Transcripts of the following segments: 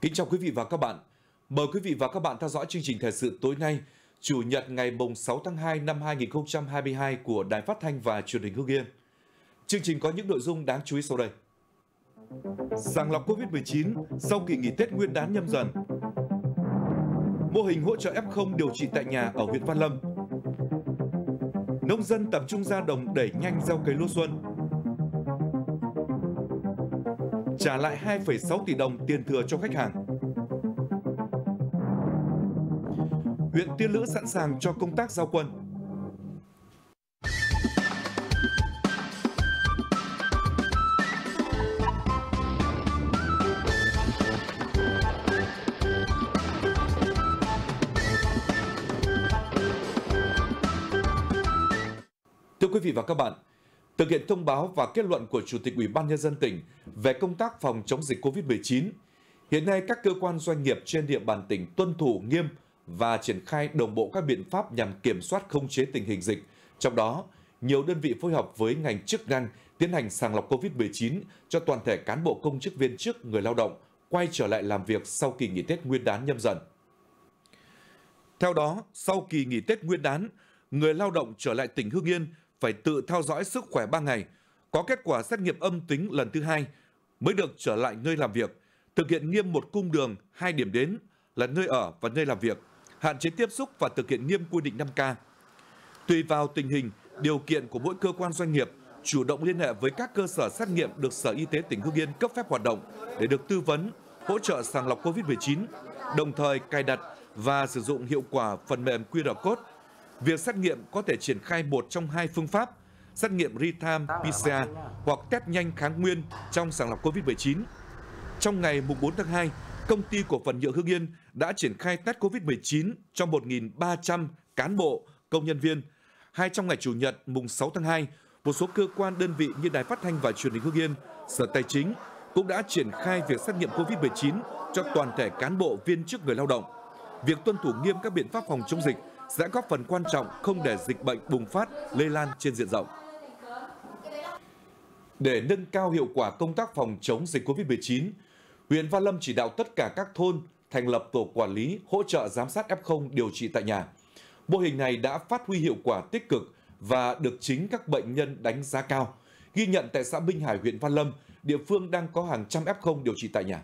Kính chào quý vị và các bạn. Mời quý vị và các bạn theo dõi chương trình thời sự tối nay, Chủ nhật ngày 6 tháng 2 năm 2022 của Đài Phát thanh và Truyền hình Hưng Yên. Chương trình có những nội dung đáng chú ý sau đây. Sàng lọc COVID-19 sau kỳ nghỉ Tết Nguyên đán Nhâm Dần. Mô hình hỗ trợ F0 điều trị tại nhà ở huyện Văn Lâm. Nông dân tập trung ra đồng đẩy nhanh gieo cấy lúa xuân. Trả lại 2,6 tỷ đồng tiền thừa cho khách hàng. Huyện Tiên Lữ sẵn sàng cho công tác giao quân. Thưa quý vị và các bạn, thực hiện thông báo và kết luận của Chủ tịch Ủy ban Nhân dân tỉnh về công tác phòng chống dịch COVID-19, hiện nay các cơ quan doanh nghiệp trên địa bàn tỉnh tuân thủ nghiêm và triển khai đồng bộ các biện pháp nhằm kiểm soát khống chế tình hình dịch. Trong đó, nhiều đơn vị phối hợp với ngành chức năng tiến hành sàng lọc COVID-19 cho toàn thể cán bộ công chức viên chức, người lao động quay trở lại làm việc sau kỳ nghỉ Tết Nguyên đán Nhâm Dần. Theo đó, sau kỳ nghỉ Tết Nguyên đán, người lao động trở lại tỉnh Hưng Yên phải tự theo dõi sức khỏe 3 ngày, có kết quả xét nghiệm âm tính lần thứ 2 mới được trở lại nơi làm việc, thực hiện nghiêm một cung đường, 2 điểm đến là nơi ở và nơi làm việc, hạn chế tiếp xúc và thực hiện nghiêm quy định 5K. Tùy vào tình hình, điều kiện của mỗi cơ quan doanh nghiệp, chủ động liên hệ với các cơ sở xét nghiệm được Sở Y tế tỉnh Hưng Yên cấp phép hoạt động để được tư vấn, hỗ trợ sàng lọc COVID-19, đồng thời cài đặt và sử dụng hiệu quả phần mềm QR code. Việc xét nghiệm có thể triển khai một trong 2 phương pháp, xét nghiệm real-time PCR hoặc test nhanh kháng nguyên trong sàng lọc COVID-19. Trong ngày 4 tháng 2, Công ty Cổ phần Nhựa Hưng Yên đã triển khai test COVID-19 cho 1.300 cán bộ, công nhân viên. Trong ngày Chủ nhật 6 tháng 2, một số cơ quan đơn vị như Đài Phát thanh và Truyền hình Hưng Yên, Sở Tài chính cũng đã triển khai việc xét nghiệm COVID-19 cho toàn thể cán bộ, viên chức, người lao động. Việc tuân thủ nghiêm các biện pháp phòng chống dịch sẽ góp phần quan trọng không để dịch bệnh bùng phát, lây lan trên diện rộng. Để nâng cao hiệu quả công tác phòng chống dịch COVID-19, huyện Văn Lâm chỉ đạo tất cả các thôn thành lập tổ quản lý hỗ trợ giám sát F0 điều trị tại nhà. Mô hình này đã phát huy hiệu quả tích cực và được chính các bệnh nhân đánh giá cao. Ghi nhận tại xã Minh Hải, huyện Văn Lâm, địa phương đang có hàng trăm F0 điều trị tại nhà.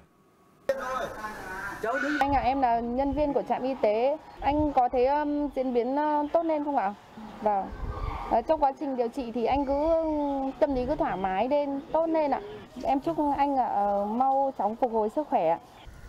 Anh ạ, em là nhân viên của trạm y tế. Anh có thấy diễn biến tốt lên không ạ? Vâng. Trong quá trình điều trị thì anh cứ tâm lý cứ thoải mái lên, tốt lên ạ. Em chúc anh mau chóng phục hồi sức khỏe ạ.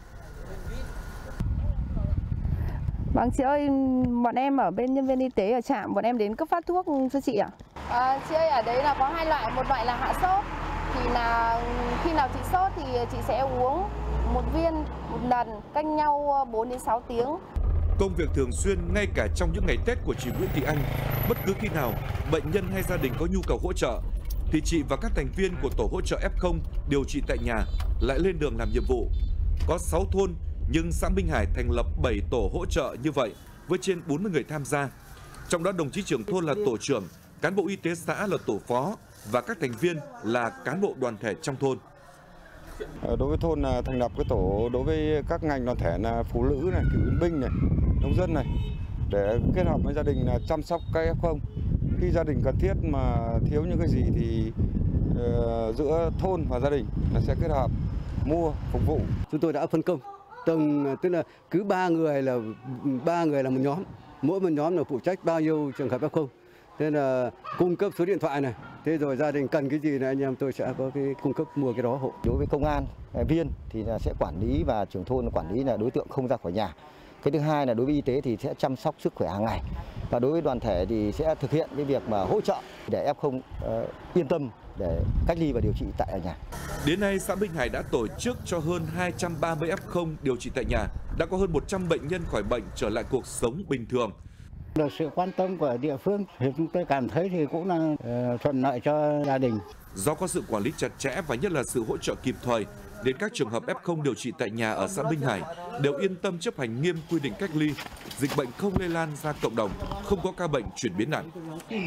Vâng chị ơi, bọn em ở bên nhân viên y tế ở trạm, bọn em đến cấp phát thuốc cho chị ạ. Chị ơi, ở đấy là có 2 loại, một loại là hạ sốt. Thì là khi nào chị sốt thì chị sẽ uống 1 viên một lần, cách nhau 4 đến 6 tiếng. Công việc thường xuyên ngay cả trong những ngày Tết của chị Nguyễn Thị Anh, bất cứ khi nào bệnh nhân hay gia đình có nhu cầu hỗ trợ thì chị và các thành viên của tổ hỗ trợ F0 điều trị tại nhà lại lên đường làm nhiệm vụ. Có 6 thôn nhưng xã Minh Hải thành lập 7 tổ hỗ trợ như vậy với trên 40 người tham gia. Trong đó đồng chí trưởng thôn là tổ trưởng, cán bộ y tế xã là tổ phó và các thành viên là cán bộ đoàn thể trong thôn. Đối với thôn là thành lập cái tổ đối với các ngành đoàn thể là phụ nữ này, cựu chiến binh này, nông dân này để kết hợp với gia đình là chăm sóc các F0. Khi gia đình cần thiết mà thiếu những cái gì thì giữa thôn và gia đình là sẽ kết hợp mua phục vụ. Chúng tôi đã phân công tức là cứ 3 người là một nhóm, mỗi một nhóm là phụ trách bao nhiêu trường hợp F0. Thế là cung cấp số điện thoại này, thế rồi gia đình cần cái gì là anh em tôi sẽ có cái cung cấp mua cái đó hộ. Đối với công an viên thì là sẽ quản lý và trưởng thôn quản lý là đối tượng không ra khỏi nhà. Cái thứ hai là đối với y tế thì sẽ chăm sóc sức khỏe hàng ngày. Và đối với đoàn thể thì sẽ thực hiện cái việc mà hỗ trợ để F0 yên tâm để cách ly và điều trị tại nhà. Đến nay, xã Minh Hải đã tổ chức cho hơn 230 F0 điều trị tại nhà, đã có hơn 100 bệnh nhân khỏi bệnh trở lại cuộc sống bình thường. Được sự quan tâm của địa phương thì chúng tôi cảm thấy thì cũng là thuận lợi cho gia đình. Do có sự quản lý chặt chẽ và nhất là sự hỗ trợ kịp thời, đến các trường hợp F0 điều trị tại nhà ở xã Minh Hải đều yên tâm chấp hành nghiêm quy định cách ly, dịch bệnh không lây lan ra cộng đồng, không có ca bệnh chuyển biến nặng.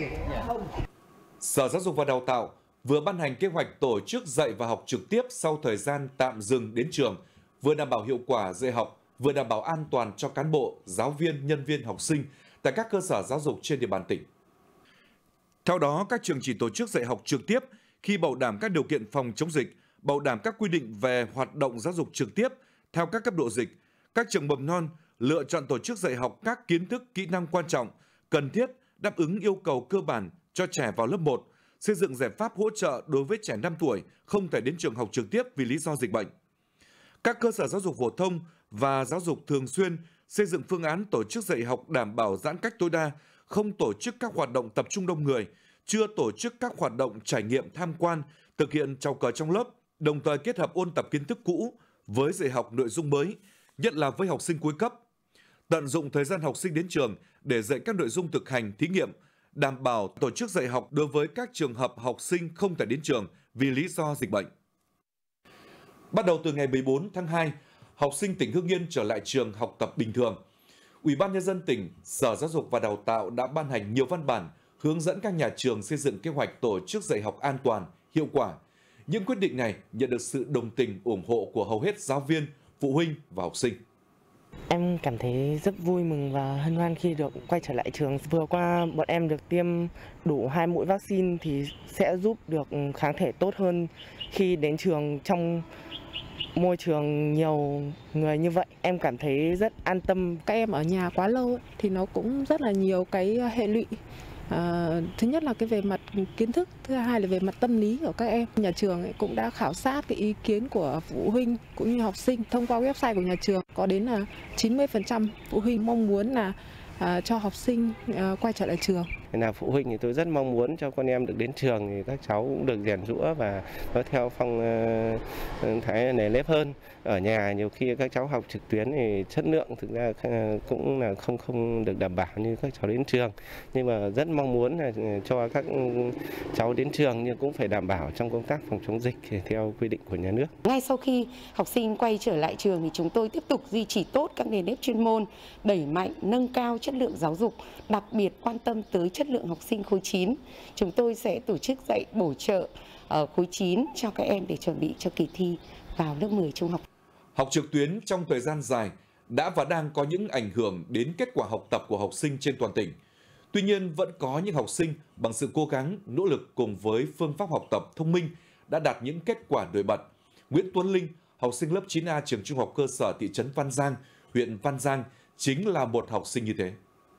Sở Giáo dục và Đào tạo vừa ban hành kế hoạch tổ chức dạy và học trực tiếp sau thời gian tạm dừng đến trường vừa đảm bảo hiệu quả dạy học, vừa đảm bảo an toàn cho cán bộ, giáo viên, nhân viên, học sinh tại các cơ sở giáo dục trên địa bàn tỉnh. Theo đó, các trường chỉ tổ chức dạy học trực tiếp khi bảo đảm các điều kiện phòng chống dịch, bảo đảm các quy định về hoạt động giáo dục trực tiếp theo các cấp độ dịch. Các trường mầm non lựa chọn tổ chức dạy học các kiến thức, kỹ năng quan trọng, cần thiết đáp ứng yêu cầu cơ bản cho trẻ vào lớp 1, xây dựng giải pháp hỗ trợ đối với trẻ 5 tuổi không thể đến trường học trực tiếp vì lý do dịch bệnh. Các cơ sở giáo dục phổ thông và giáo dục thường xuyên xây dựng phương án tổ chức dạy học đảm bảo giãn cách tối đa, không tổ chức các hoạt động tập trung đông người, chưa tổ chức các hoạt động trải nghiệm tham quan, thực hiện chào cờ trong lớp, đồng thời kết hợp ôn tập kiến thức cũ với dạy học nội dung mới, nhất là với học sinh cuối cấp. Tận dụng thời gian học sinh đến trường để dạy các nội dung thực hành, thí nghiệm, đảm bảo tổ chức dạy học đối với các trường hợp học sinh không thể đến trường vì lý do dịch bệnh. Bắt đầu từ ngày 14 tháng 2, học sinh tỉnh Hưng Yên trở lại trường học tập bình thường. Ủy ban Nhân dân tỉnh, Sở Giáo dục và Đào tạo đã ban hành nhiều văn bản hướng dẫn các nhà trường xây dựng kế hoạch tổ chức dạy học an toàn, hiệu quả. Những quyết định này nhận được sự đồng tình, ủng hộ của hầu hết giáo viên, phụ huynh và học sinh. Em cảm thấy rất vui mừng và hân hoan khi được quay trở lại trường. Vừa qua bọn em được tiêm đủ 2 mũi vaccine thì sẽ giúp được kháng thể tốt hơn khi đến trường trong môi trường nhiều người như vậy. Em cảm thấy rất an tâm. Các em ở nhà quá lâu thì nó cũng rất là nhiều cái hệ lụy. Thứ nhất là cái về mặt kiến thức, thứ hai là về mặt tâm lý của các em. Nhà trường cũng đã khảo sát cái ý kiến của phụ huynh cũng như học sinh thông qua website của nhà trường. Có đến là 90% phụ huynh mong muốn là cho học sinh quay trở lại trường. Là phụ huynh thì tôi rất mong muốn cho con em được đến trường thì các cháu cũng được rèn giũa và nó theo phong thái nề nếp hơn. Ở nhà nhiều khi các cháu học trực tuyến thì chất lượng thực ra cũng là không được đảm bảo như các cháu đến trường. Nhưng mà rất mong muốn là cho các cháu đến trường nhưng cũng phải đảm bảo trong công tác phòng chống dịch theo quy định của nhà nước. Ngay sau khi học sinh quay trở lại trường thì chúng tôi tiếp tục duy trì tốt các nền nếp chuyên môn, đẩy mạnh nâng cao chất lượng giáo dục, đặc biệt quan tâm tới chất lượng học sinh khối 9. Chúng tôi sẽ tổ chức dạy bổ trợ ở khối 9 cho các em để chuẩn bị cho kỳ thi vào lớp 10 trung học. Học trực tuyến trong thời gian dài đã và đang có những ảnh hưởng đến kết quả học tập của học sinh trên toàn tỉnh. Tuy nhiên, vẫn có những học sinh bằng sự cố gắng, nỗ lực cùng với phương pháp học tập thông minh đã đạt những kết quả nổi bật. Nguyễn Tuấn Linh, học sinh lớp 9A trường Trung học cơ sở thị trấn Văn Giang, huyện Văn Giang, chính là một học sinh như thế.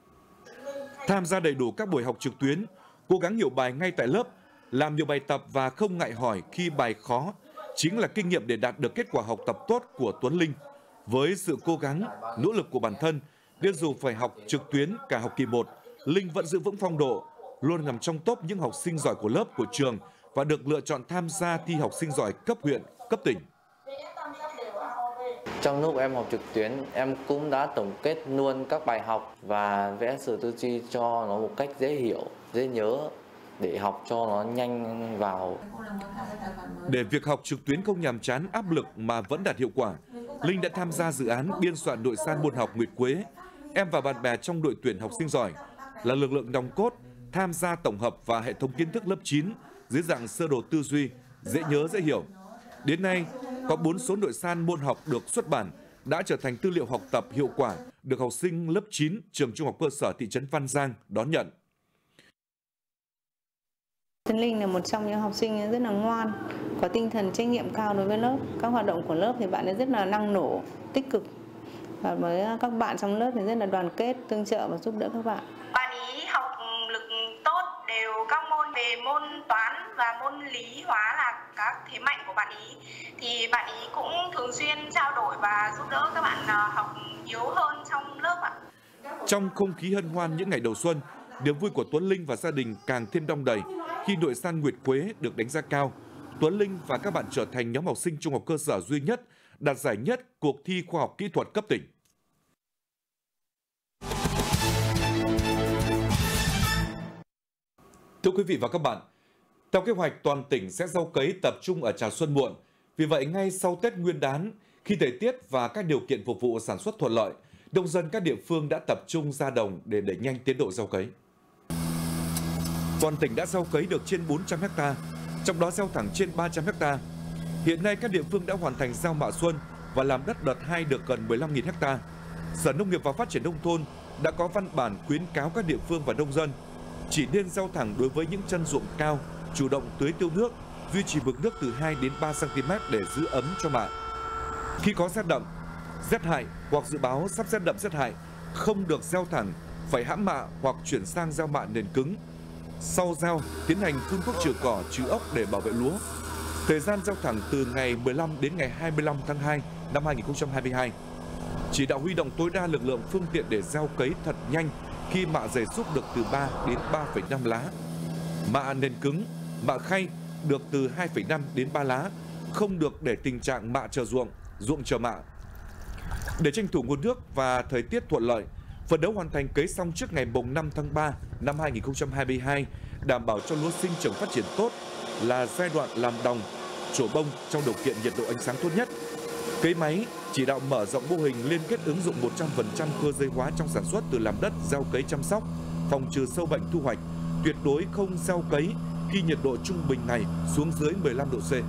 Tham gia đầy đủ các buổi học trực tuyến, cố gắng hiểu bài ngay tại lớp, làm nhiều bài tập và không ngại hỏi khi bài khó, chính là kinh nghiệm để đạt được kết quả học tập tốt của Tuấn Linh. Với sự cố gắng, nỗ lực của bản thân, nên dù phải học trực tuyến cả học kỳ 1, Linh vẫn giữ vững phong độ, luôn nằm trong top những học sinh giỏi của lớp của trường và được lựa chọn tham gia thi học sinh giỏi cấp huyện, cấp tỉnh. Trong lúc em học trực tuyến, em cũng đã tổng kết luôn các bài học và vẽ sơ tư duy cho nó một cách dễ hiểu, dễ nhớ để học cho nó nhanh vào. Để việc học trực tuyến không nhàm chán, áp lực mà vẫn đạt hiệu quả, Linh đã tham gia dự án biên soạn nội san môn học Nguyệt Quế. Em và bạn bè trong đội tuyển học sinh giỏi là lực lượng nòng cốt tham gia tổng hợp và hệ thống kiến thức lớp 9 dưới dạng sơ đồ tư duy, dễ nhớ, dễ hiểu. Đến nay, có 4 số nội san môn học được xuất bản đã trở thành tư liệu học tập hiệu quả được học sinh lớp 9 trường Trung học cơ sở thị trấn Văn Giang đón nhận. Tuấn Linh là một trong những học sinh rất là ngoan, có tinh thần trách nhiệm cao đối với lớp. Các hoạt động của lớp thì bạn ấy rất là năng nổ, tích cực. Và với các bạn trong lớp thì rất là đoàn kết, tương trợ và giúp đỡ các bạn. Bạn ý học lực tốt, đều các môn về môn toán và môn lý hóa là các thế mạnh của bạn ý. Thì bạn ý cũng thường xuyên trao đổi và giúp đỡ các bạn học yếu hơn trong lớp ạ. Trong không khí hân hoan những ngày đầu xuân, niềm vui của Tuấn Linh và gia đình càng thêm đong đầy khi nội san Nguyệt Quế được đánh giá cao. Tuấn Linh và các bạn trở thành nhóm học sinh trung học cơ sở duy nhất đạt giải nhất cuộc thi khoa học kỹ thuật cấp tỉnh. Thưa quý vị và các bạn, theo kế hoạch toàn tỉnh sẽ gieo cấy tập trung ở Chào Xuân Muộn. Vì vậy, ngay sau Tết Nguyên đán, khi thời tiết và các điều kiện phục vụ sản xuất thuận lợi, nông dân các địa phương đã tập trung ra đồng để đẩy nhanh tiến độ gieo cấy. Toàn tỉnh đã gieo cấy được trên 400 ha, trong đó gieo thẳng trên 300 ha. Hiện nay các địa phương đã hoàn thành gieo mạ xuân và làm đất đợt 2 được gần 15.000 ha. Sở Nông nghiệp và Phát triển Nông thôn đã có văn bản khuyến cáo các địa phương và nông dân chỉ nên gieo thẳng đối với những chân ruộng cao, chủ động tưới tiêu nước, duy trì mực nước từ 2 đến 3 cm để giữ ấm cho mạ. Khi có rét đậm, rét hại hoặc dự báo sắp rét đậm rét hại, không được gieo thẳng, phải hãm mạ hoặc chuyển sang gieo mạ nền cứng. Sau gieo, tiến hành phun thuốc trừ cỏ, trừ ốc để bảo vệ lúa. Thời gian gieo thẳng từ ngày 15 đến ngày 25 tháng 2 năm 2022. Chỉ đạo huy động tối đa lực lượng phương tiện để gieo cấy thật nhanh khi mạ dày xúc được từ 3 đến 3,5 lá. Mạ nền cứng, mạ khay được từ 2,5 đến 3 lá, không được để tình trạng mạ chờ ruộng, ruộng chờ mạ. Để tranh thủ nguồn nước và thời tiết thuận lợi, phấn đấu hoàn thành cấy xong trước ngày 5 tháng 3 năm 2022, đảm bảo cho lúa sinh trưởng phát triển tốt là giai đoạn làm đồng, trổ bông trong điều kiện nhiệt độ ánh sáng tốt nhất. Cấy máy chỉ đạo mở rộng mô hình liên kết ứng dụng 100% cơ giới hóa trong sản xuất từ làm đất, gieo cấy chăm sóc, phòng trừ sâu bệnh thu hoạch, tuyệt đối không gieo cấy khi nhiệt độ trung bình ngày xuống dưới 15 độ C.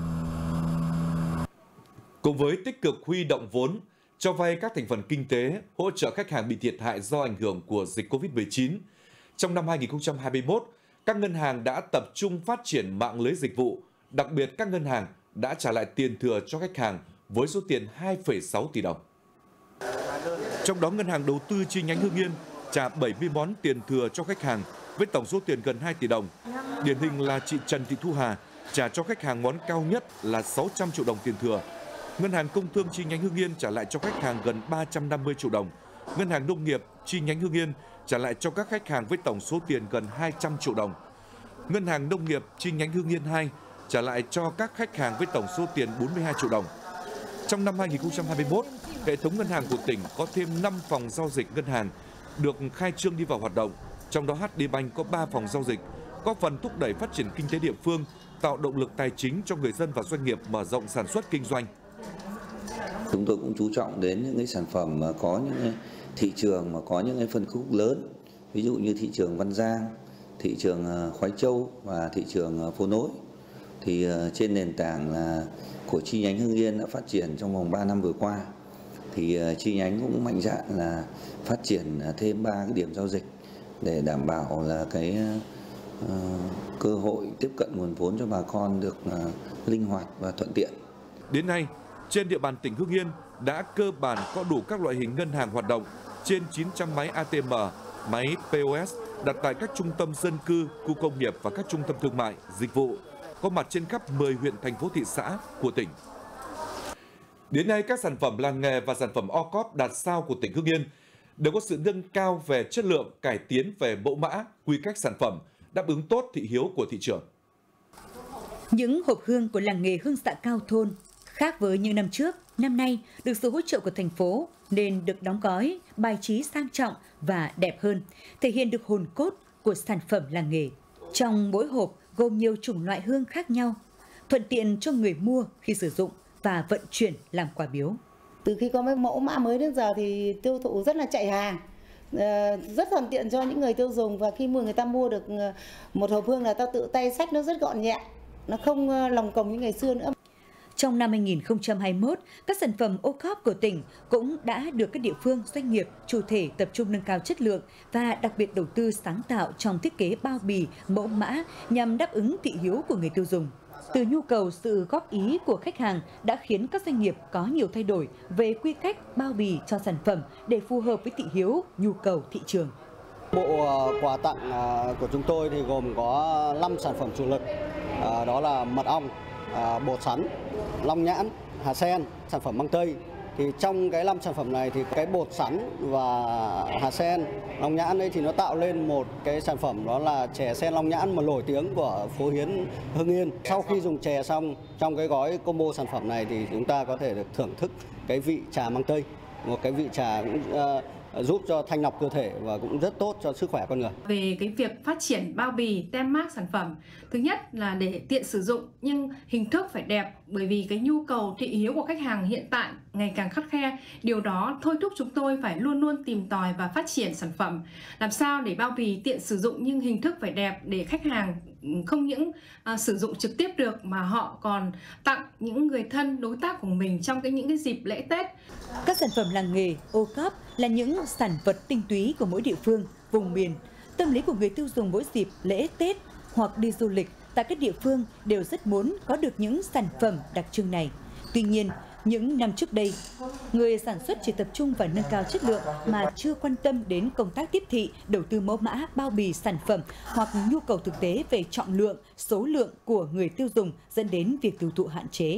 Cùng với tích cực huy động vốn, cho vay các thành phần kinh tế, hỗ trợ khách hàng bị thiệt hại do ảnh hưởng của dịch Covid-19, trong năm 2021, các ngân hàng đã tập trung phát triển mạng lưới dịch vụ, đặc biệt các ngân hàng đã trả lại tiền thừa cho khách hàng với số tiền 2,6 tỷ đồng. Trong đó, Ngân hàng Đầu tư chi nhánh Hưng Yên trả 70 món tiền thừa cho khách hàng với tổng số tiền gần 2 tỷ đồng. Điển hình là chị Trần Thị Thu Hà trả cho khách hàng món cao nhất là 600 triệu đồng tiền thừa. Ngân hàng Công thương chi nhánh Hưng Yên trả lại cho khách hàng gần 350 triệu đồng. Ngân hàng Nông nghiệp chi nhánh Hưng Yên trả lại cho các khách hàng với tổng số tiền gần 200 triệu đồng. Ngân hàng Nông nghiệp chi nhánh Hưng Yên 2 trả lại cho các khách hàng với tổng số tiền 42 triệu đồng. Trong năm 2021, hệ thống ngân hàng của tỉnh có thêm 5 phòng giao dịch ngân hàng được khai trương đi vào hoạt động, trong đó HD Bank có 3 phòng giao dịch, góp phần thúc đẩy phát triển kinh tế địa phương, tạo động lực tài chính cho người dân và doanh nghiệp mở rộng sản xuất kinh doanh. Chúng tôi cũng chú trọng đến những cái sản phẩm mà có những thị trường mà có những cái phân khúc lớn, ví dụ như thị trường Văn Giang, thị trường Khoái Châu và thị trường Phố Nối. Thì trên nền tảng là của chi nhánh Hưng Yên đã phát triển trong vòng 3 năm vừa qua, thì chi nhánh cũng mạnh dạn là phát triển thêm 3 cái điểm giao dịch để đảm bảo là cái cơ hội tiếp cận nguồn vốn cho bà con được linh hoạt và thuận tiện. Đến nay, trên địa bàn tỉnh Hưng Yên đã cơ bản có đủ các loại hình ngân hàng hoạt động, trên 900 máy ATM, máy POS đặt tại các trung tâm dân cư, khu công nghiệp và các trung tâm thương mại, dịch vụ, có mặt trên khắp 10 huyện, thành phố, thị xã của tỉnh. Đến nay, các sản phẩm làng nghề và sản phẩm OCOP đạt sao của tỉnh Hưng Yên đều có sự nâng cao về chất lượng, cải tiến về mẫu mã, quy cách sản phẩm, đáp ứng tốt thị hiếu của thị trường. Những hộp hương của làng nghề Hương Xạ Cao Thôn khác với những năm trước, năm nay được sự hỗ trợ của thành phố nên được đóng gói, bài trí sang trọng và đẹp hơn, thể hiện được hồn cốt của sản phẩm làng nghề. Trong mỗi hộp gồm nhiều chủng loại hương khác nhau, thuận tiện cho người mua khi sử dụng và vận chuyển làm quà biếu. Từ khi có mẫu mã mới đến giờ thì tiêu thụ rất là chạy hàng, rất thuận tiện cho những người tiêu dùng, và khi người ta mua được một hộp hương là ta tự tay xách, nó rất gọn nhẹ, nó không lồng cồng như ngày xưa nữa. Trong năm 2021, các sản phẩm OCOP của tỉnh cũng đã được các địa phương, doanh nghiệp, chủ thể tập trung nâng cao chất lượng và đặc biệt đầu tư sáng tạo trong thiết kế bao bì, mẫu mã nhằm đáp ứng thị hiếu của người tiêu dùng. Từ nhu cầu, sự góp ý của khách hàng đã khiến các doanh nghiệp có nhiều thay đổi về quy cách bao bì cho sản phẩm để phù hợp với thị hiếu, nhu cầu thị trường. Bộ quà tặng của chúng tôi thì gồm có 5 sản phẩm chủ lực, đó là mật ong, bột sắn, long nhãn, hạt sen, sản phẩm măng tây. Thì trong cái 5 sản phẩm này thì cái bột sắn và hạt sen, long nhãn ấy thì nó tạo lên một cái sản phẩm, đó là chè sen long nhãn mà nổi tiếng của phố Hiến Hưng Yên. Sau khi dùng chè xong, trong cái gói combo sản phẩm này thì chúng ta có thể được thưởng thức cái vị trà măng tây, một cái vị trà cũng giúp cho thanh lọc cơ thể và cũng rất tốt cho sức khỏe con người. Về cái việc phát triển bao bì, tem mác sản phẩm, thứ nhất là để tiện sử dụng nhưng hình thức phải đẹp, bởi vì cái nhu cầu thị hiếu của khách hàng hiện tại ngày càng khắt khe. Điều đó thôi thúc chúng tôi phải luôn luôn tìm tòi và phát triển sản phẩm làm sao để bao bì tiện sử dụng nhưng hình thức phải đẹp, để khách hàng không những sử dụng trực tiếp được mà họ còn tặng những người thân đối tác của mình trong những cái dịp lễ Tết. Các sản phẩm làng nghề ô cóp là những sản vật tinh túy của mỗi địa phương, vùng miền. Tâm lý của người tiêu dùng mỗi dịp lễ Tết hoặc đi du lịch tại các địa phương đều rất muốn có được những sản phẩm đặc trưng này. Tuy nhiên, những năm trước đây, người sản xuất chỉ tập trung vào nâng cao chất lượng mà chưa quan tâm đến công tác tiếp thị, đầu tư mẫu mã, bao bì sản phẩm hoặc nhu cầu thực tế về trọng lượng, số lượng của người tiêu dùng dẫn đến việc tiêu thụ hạn chế.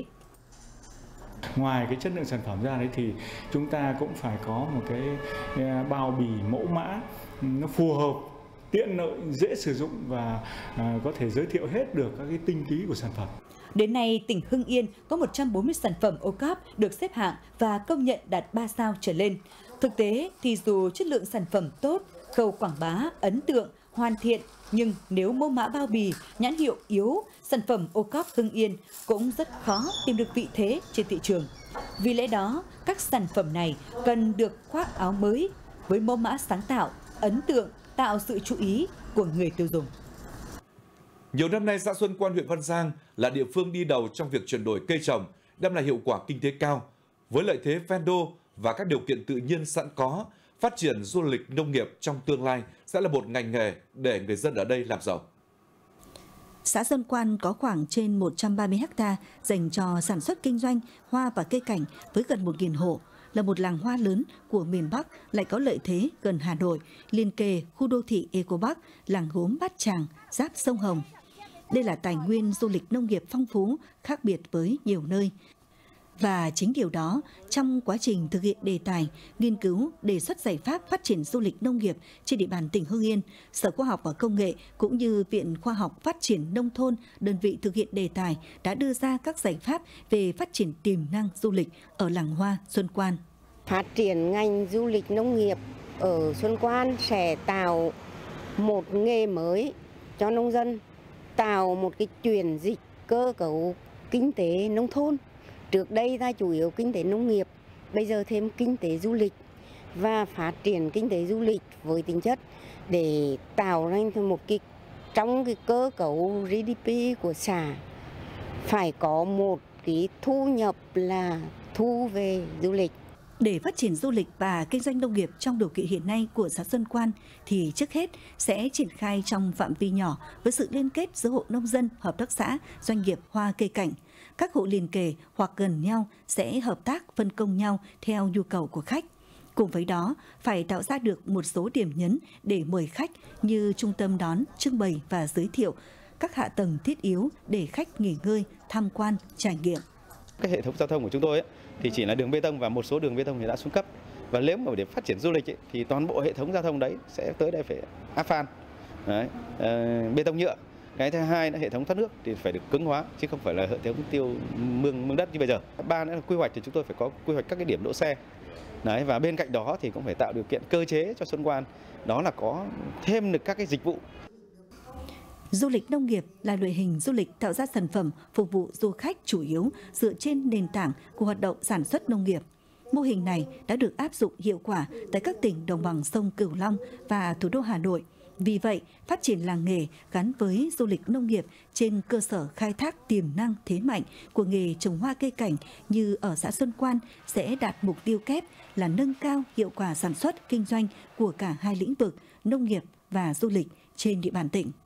Ngoài cái chất lượng sản phẩm ra đấy thì chúng ta cũng phải có một cái bao bì mẫu mã nó phù hợp, tiện lợi, dễ sử dụng và có thể giới thiệu hết được các cái tinh túy của sản phẩm. Đến nay, tỉnh Hưng Yên có 140 sản phẩm ô cóp được xếp hạng và công nhận đạt 3 sao trở lên. Thực tế thì dù chất lượng sản phẩm tốt, khâu quảng bá, ấn tượng, hoàn thiện, nhưng nếu mẫu mã bao bì, nhãn hiệu yếu, sản phẩm ô cóp Hưng Yên cũng rất khó tìm được vị thế trên thị trường. Vì lẽ đó, các sản phẩm này cần được khoác áo mới với mẫu mã sáng tạo, ấn tượng, tạo sự chú ý của người tiêu dùng. Nhiều năm nay, xã Xuân Quan, huyện Văn Giang là địa phương đi đầu trong việc chuyển đổi cây trồng, đem lại hiệu quả kinh tế cao. Với lợi thế ven đô và các điều kiện tự nhiên sẵn có, phát triển du lịch nông nghiệp trong tương lai sẽ là một ngành nghề để người dân ở đây làm giàu. Xã Xuân Quan có khoảng trên 130 ha dành cho sản xuất kinh doanh hoa và cây cảnh với gần 1.000 hộ. Là một làng hoa lớn của miền Bắc, lại có lợi thế gần Hà Nội, liền kề khu đô thị Eco Park, làng gốm Bát Tràng, giáp sông Hồng. Đây là tài nguyên du lịch nông nghiệp phong phú, khác biệt với nhiều nơi. Và chính điều đó, trong quá trình thực hiện đề tài, nghiên cứu, đề xuất giải pháp phát triển du lịch nông nghiệp trên địa bàn tỉnh Hưng Yên, Sở Khoa học và Công nghệ cũng như Viện Khoa học Phát triển Nông thôn, đơn vị thực hiện đề tài đã đưa ra các giải pháp về phát triển tiềm năng du lịch ở làng hoa Xuân Quan. Phát triển ngành du lịch nông nghiệp ở Xuân Quan sẽ tạo một nghề mới cho nông dân, tạo một cái chuyển dịch cơ cấu kinh tế nông thôn. Trước đây ta chủ yếu kinh tế nông nghiệp, bây giờ thêm kinh tế du lịch và phát triển kinh tế du lịch với tính chất để tạo ra một cái trong cái cơ cấu GDP của xã phải có một cái thu nhập là thu về du lịch. Để phát triển du lịch và kinh doanh nông nghiệp trong điều kiện hiện nay của xã Xuân Quan thì trước hết sẽ triển khai trong phạm vi nhỏ với sự liên kết giữa hộ nông dân, hợp tác xã, doanh nghiệp hoa cây cảnh. Các hộ liền kề hoặc gần nhau sẽ hợp tác phân công nhau theo nhu cầu của khách. Cùng với đó, phải tạo ra được một số điểm nhấn để mời khách như trung tâm đón, trưng bày và giới thiệu các hạ tầng thiết yếu để khách nghỉ ngơi, tham quan, trải nghiệm. Cái hệ thống giao thông của chúng tôi thì chỉ là đường bê tông và một số đường bê tông thì đã xuống cấp. Và nếu mà để phát triển du lịch thì toàn bộ hệ thống giao thông đấy sẽ tới đây phải áp phan, bê tông nhựa. Cái thứ hai là hệ thống thoát nước thì phải được cứng hóa chứ không phải là hệ thống tiêu mương đất như bây giờ. Ba nữa là quy hoạch thì chúng tôi phải có quy hoạch các cái điểm đỗ xe. Đấy, và bên cạnh đó thì cũng phải tạo điều kiện cơ chế cho Xuân Quan, đó là có thêm được các cái dịch vụ. Du lịch nông nghiệp là loại hình du lịch tạo ra sản phẩm phục vụ du khách chủ yếu dựa trên nền tảng của hoạt động sản xuất nông nghiệp. Mô hình này đã được áp dụng hiệu quả tại các tỉnh đồng bằng sông Cửu Long và thủ đô Hà Nội. Vì vậy, phát triển làng nghề gắn với du lịch nông nghiệp trên cơ sở khai thác tiềm năng thế mạnh của nghề trồng hoa cây cảnh như ở xã Xuân Quan sẽ đạt mục tiêu kép là nâng cao hiệu quả sản xuất kinh doanh của cả hai lĩnh vực nông nghiệp và du lịch trên địa bàn tỉnh.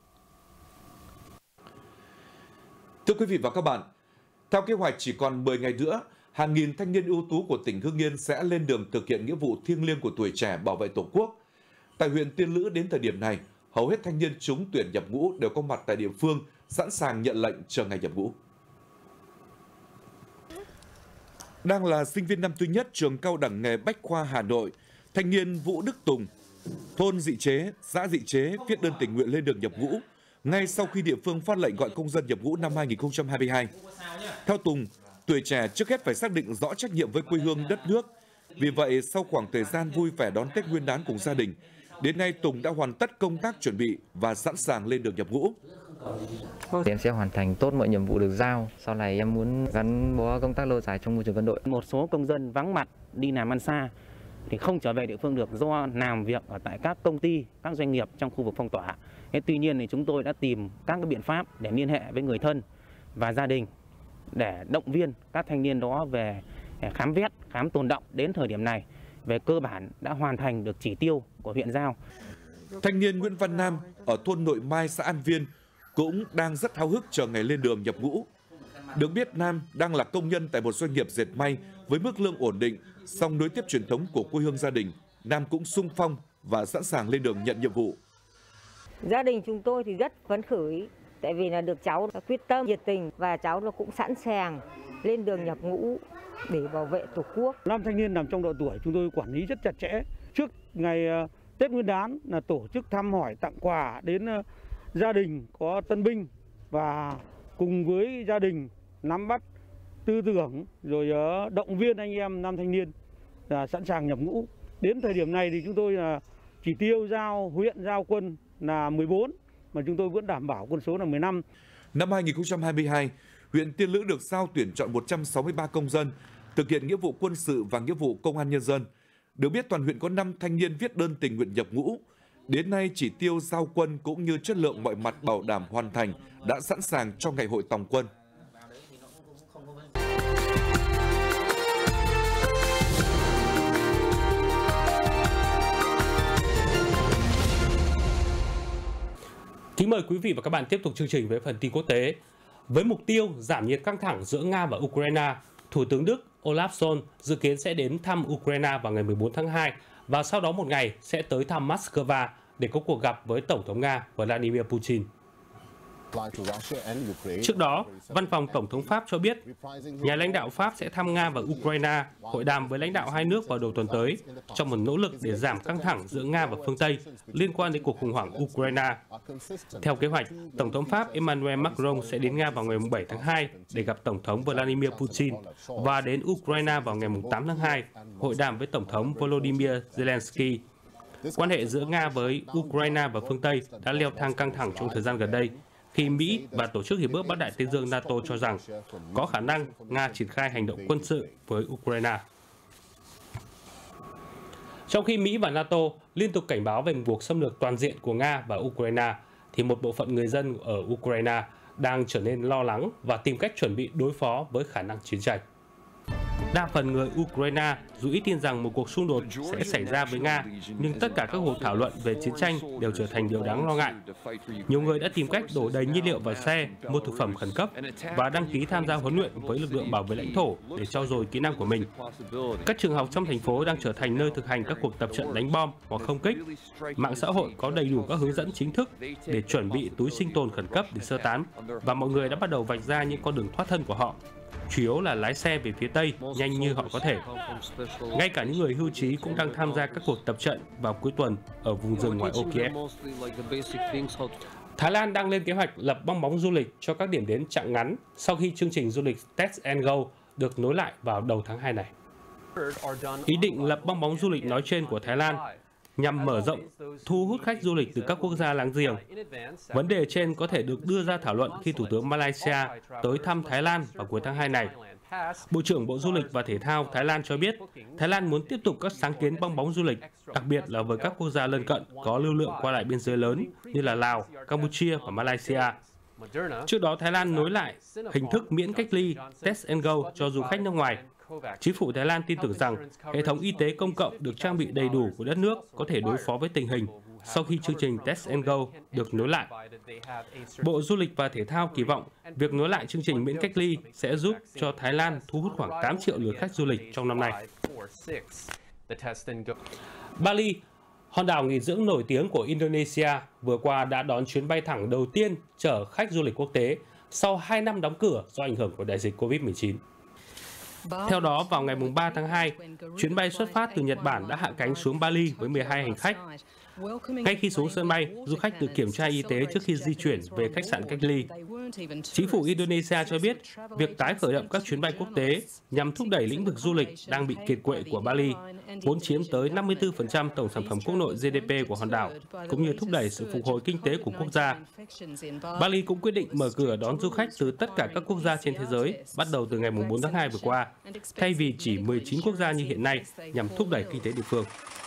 Thưa quý vị và các bạn, theo kế hoạch chỉ còn 10 ngày nữa, hàng nghìn thanh niên ưu tú của tỉnh Hưng Yên sẽ lên đường thực hiện nghĩa vụ thiêng liêng của tuổi trẻ bảo vệ Tổ quốc. Tại huyện Tiên Lữ đến thời điểm này, hầu hết thanh niên trúng tuyển nhập ngũ đều có mặt tại địa phương, sẵn sàng nhận lệnh chờ ngày nhập ngũ. Đang là sinh viên năm thứ nhất trường Cao đẳng nghề Bách khoa Hà Nội, thanh niên Vũ Đức Tùng, thôn Dị Chế, xã Dị Chế viết đơn tình nguyện lên đường nhập ngũ ngay sau khi địa phương phát lệnh gọi công dân nhập ngũ năm 2022. Theo Tùng, tuổi trẻ trước hết phải xác định rõ trách nhiệm với quê hương đất nước. Vì vậy, sau khoảng thời gian vui vẻ đón Tết Nguyên đán cùng gia đình, đến nay Tùng đã hoàn tất công tác chuẩn bị và sẵn sàng lên đường nhập ngũ. Em sẽ hoàn thành tốt mọi nhiệm vụ được giao. Sau này em muốn gắn bó công tác lâu dài trong môi trường quân đội. Một số công dân vắng mặt đi làm ăn xa thì không trở về địa phương được do làm việc ở tại các công ty, các doanh nghiệp trong khu vực phong tỏa. Tuy nhiên thì chúng tôi đã tìm các cái biện pháp để liên hệ với người thân và gia đình để động viên các thanh niên đó về khám vét, khám tồn đọng. Đến thời điểm này, về cơ bản đã hoàn thành được chỉ tiêu của huyện giao. Thanh niên Nguyễn Văn Nam ở thôn Nội Mai, xã An Viên cũng đang rất háo hức chờ ngày lên đường nhập ngũ. Được biết, Nam đang là công nhân tại một doanh nghiệp dệt may với mức lương ổn định, song nối tiếp truyền thống của quê hương gia đình, Nam cũng xung phong và sẵn sàng lên đường nhận nhiệm vụ. Gia đình chúng tôi thì rất phấn khởi, tại vì là được cháu quyết tâm, nhiệt tình và cháu nó cũng sẵn sàng lên đường nhập ngũ để bảo vệ Tổ quốc. Nam thanh niên nằm trong độ tuổi chúng tôi quản lý rất chặt chẽ. Trước ngày Tết Nguyên đán là tổ chức thăm hỏi, tặng quà đến gia đình có tân binh và cùng với gia đình nắm bắt tư tưởng rồi động viên anh em nam thanh niên là sẵn sàng nhập ngũ. Đến thời điểm này thì chúng tôi là chỉ tiêu giao huyện giao quân là 14 mà chúng tôi vẫn đảm bảo quân số là 15. Năm 2022, huyện Tiên Lữ được giao tuyển chọn 163 công dân thực hiện nghĩa vụ quân sự và nghĩa vụ công an nhân dân. Được biết, toàn huyện có 5 thanh niên viết đơn tình nguyện nhập ngũ. Đến nay, chỉ tiêu giao quân cũng như chất lượng mọi mặt bảo đảm hoàn thành đã sẵn sàng cho ngày hội tòng quân. Kính mời quý vị và các bạn tiếp tục chương trình với phần tin quốc tế. Với mục tiêu giảm nhiệt căng thẳng giữa Nga và Ukraine, Thủ tướng Đức Olaf Scholz dự kiến sẽ đến thăm Ukraine vào ngày 14 tháng 2 và sau đó một ngày sẽ tới thăm Moscow để có cuộc gặp với Tổng thống Nga Vladimir Putin. Trước đó, Văn phòng Tổng thống Pháp cho biết nhà lãnh đạo Pháp sẽ thăm Nga và Ukraine, hội đàm với lãnh đạo hai nước vào đầu tuần tới trong một nỗ lực để giảm căng thẳng giữa Nga và phương Tây liên quan đến cuộc khủng hoảng Ukraine. Theo kế hoạch, Tổng thống Pháp Emmanuel Macron sẽ đến Nga vào ngày 7 tháng 2 để gặp Tổng thống Vladimir Putin và đến Ukraine vào ngày 8 tháng 2, hội đàm với Tổng thống Volodymyr Zelensky. Quan hệ giữa Nga với Ukraine và phương Tây đã leo thang căng thẳng trong thời gian gần đây, khi Mỹ và Tổ chức Hiệp ước Bắc Đại Tây Dương NATO cho rằng có khả năng Nga triển khai hành động quân sự với Ukraine. Trong khi Mỹ và NATO liên tục cảnh báo về một cuộc xâm lược toàn diện của Nga và Ukraine, thì một bộ phận người dân ở Ukraine đang trở nên lo lắng và tìm cách chuẩn bị đối phó với khả năng chiến tranh. Đa phần người Ukraine dù ít tin rằng một cuộc xung đột sẽ xảy ra với Nga, nhưng tất cả các cuộc thảo luận về chiến tranh đều trở thành điều đáng lo ngại. Nhiều người đã tìm cách đổ đầy nhiên liệu vào xe, mua thực phẩm khẩn cấp và đăng ký tham gia huấn luyện với lực lượng bảo vệ lãnh thổ để trau dồi kỹ năng của mình. Các trường học trong thành phố đang trở thành nơi thực hành các cuộc tập trận đánh bom hoặc không kích. Mạng xã hội có đầy đủ các hướng dẫn chính thức để chuẩn bị túi sinh tồn khẩn cấp để sơ tán, và mọi người đã bắt đầu vạch ra những con đường thoát thân của họ. Chủ yếu là lái xe về phía Tây nhanh như họ có thể. Ngay cả những người hưu trí cũng đang tham gia các cuộc tập trận vào cuối tuần ở vùng rừng ngoài ô Kiev. Thái Lan đang lên kế hoạch lập bong bóng du lịch cho các điểm đến chặng ngắn sau khi chương trình du lịch Test and Go được nối lại vào đầu tháng 2 này. Ý định lập bong bóng du lịch nói trên của Thái Lan nhằm mở rộng, thu hút khách du lịch từ các quốc gia láng giềng. Vấn đề trên có thể được đưa ra thảo luận khi Thủ tướng Malaysia tới thăm Thái Lan vào cuối tháng 2 này. Bộ trưởng Bộ Du lịch và Thể thao Thái Lan cho biết Thái Lan muốn tiếp tục các sáng kiến bong bóng du lịch, đặc biệt là với các quốc gia lân cận có lưu lượng qua lại biên giới lớn như là Lào, Campuchia và Malaysia. Trước đó, Thái Lan nối lại hình thức miễn cách ly Test and Go cho du khách nước ngoài. Chính phủ Thái Lan tin tưởng rằng hệ thống y tế công cộng được trang bị đầy đủ của đất nước có thể đối phó với tình hình sau khi chương trình Test and Go được nối lại. Bộ Du lịch và Thể thao kỳ vọng việc nối lại chương trình miễn cách ly sẽ giúp cho Thái Lan thu hút khoảng 8 triệu lượt khách du lịch trong năm nay. Bali, hòn đảo nghỉ dưỡng nổi tiếng của Indonesia, vừa qua đã đón chuyến bay thẳng đầu tiên chở khách du lịch quốc tế sau 2 năm đóng cửa do ảnh hưởng của đại dịch Covid-19. Theo đó, vào ngày 3 tháng 2, chuyến bay xuất phát từ Nhật Bản đã hạ cánh xuống Bali với 12 hành khách. Ngay khi xuống sân bay, du khách được kiểm tra y tế trước khi di chuyển về khách sạn cách ly. Chính phủ Indonesia cho biết việc tái khởi động các chuyến bay quốc tế nhằm thúc đẩy lĩnh vực du lịch đang bị kiệt quệ của Bali, vốn chiếm tới 54% tổng sản phẩm quốc nội GDP của hòn đảo, cũng như thúc đẩy sự phục hồi kinh tế của quốc gia. Bali cũng quyết định mở cửa đón du khách từ tất cả các quốc gia trên thế giới bắt đầu từ ngày 4 tháng 2 vừa qua, thay vì chỉ 19 quốc gia như hiện nay nhằm thúc đẩy kinh tế địa phương.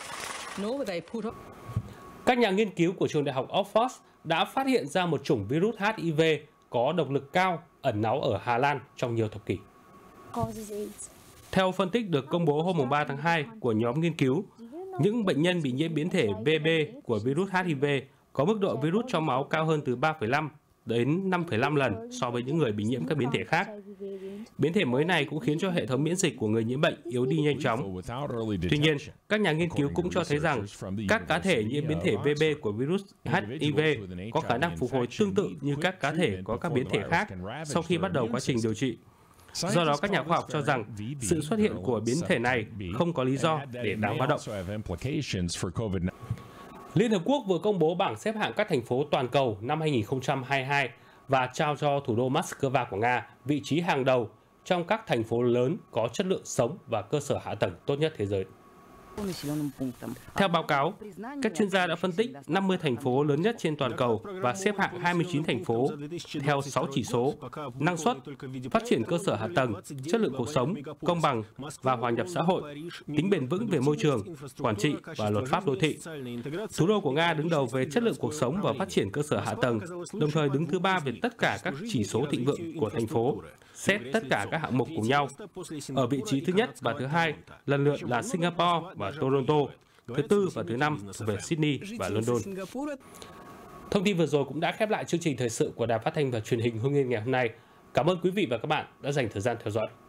Các nhà nghiên cứu của trường đại học Oxford đã phát hiện ra một chủng virus HIV có độc lực cao ẩn náu ở Hà Lan trong nhiều thập kỷ. Theo phân tích được công bố hôm 3 tháng 2 của nhóm nghiên cứu, những bệnh nhân bị nhiễm biến thể BB của virus HIV có mức độ virus trong máu cao hơn từ 3,5 đến 5,5 lần so với những người bị nhiễm các biến thể khác. Biến thể mới này cũng khiến cho hệ thống miễn dịch của người nhiễm bệnh yếu đi nhanh chóng. Tuy nhiên, các nhà nghiên cứu cũng cho thấy rằng các cá thể nhiễm biến thể BB của virus HIV có khả năng phục hồi tương tự như các cá thể có các biến thể khác sau khi bắt đầu quá trình điều trị. Do đó, các nhà khoa học cho rằng sự xuất hiện của biến thể này không có lý do để đáng báo động. Liên Hợp Quốc vừa công bố bảng xếp hạng các thành phố toàn cầu năm 2022 và trao cho thủ đô Moscow của Nga vị trí hàng đầu trong các thành phố lớn có chất lượng sống và cơ sở hạ tầng tốt nhất thế giới. Theo báo cáo, các chuyên gia đã phân tích 50 thành phố lớn nhất trên toàn cầu và xếp hạng 29 thành phố theo 6 chỉ số: năng suất, phát triển cơ sở hạ tầng, chất lượng cuộc sống, công bằng và hòa nhập xã hội, tính bền vững về môi trường, quản trị và luật pháp đô thị. Thủ đô của Nga đứng đầu về chất lượng cuộc sống và phát triển cơ sở hạ tầng, đồng thời đứng thứ 3 về tất cả các chỉ số thịnh vượng của thành phố, xét tất cả các hạng mục cùng nhau. Ở vị trí thứ nhất và thứ hai lần lượt là Singapore và Toronto, thứ tư và thứ 5 về Sydney và London. Thông tin vừa rồi cũng đã khép lại chương trình thời sự của Đài Phát thanh và Truyền hình Hưng Yên ngày hôm nay. Cảm ơn quý vị và các bạn đã dành thời gian theo dõi.